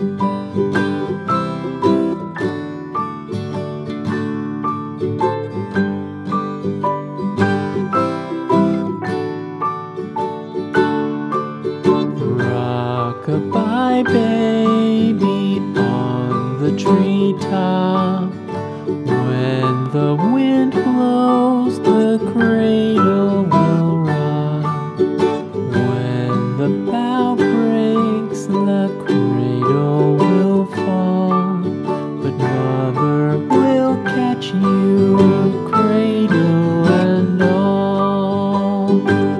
Rock-a-bye baby on the treetop. When the wind blows, the cradle will rock. When the bough breaks, the cradle will fall. But mother will catch you, cradle and all.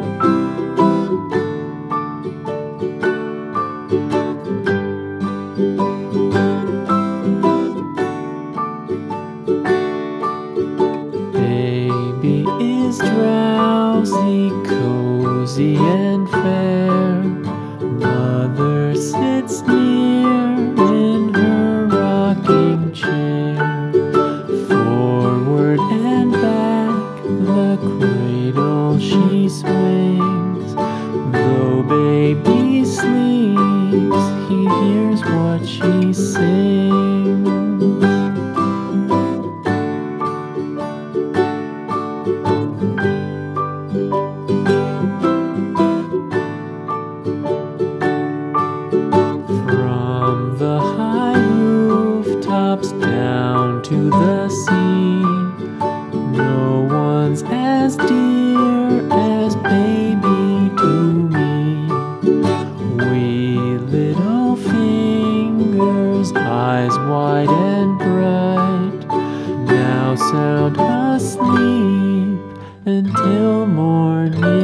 Baby is drowsy, cozy and fair. Mother sits near in her rocking chair. Forward and back the cradle she swings. Though baby sleeps, he hears what she sings. From the high rooftops down to the sea, no one's as dear as baby to me. Wee little fingers, eyes wide and bright, now sound asleep until morning.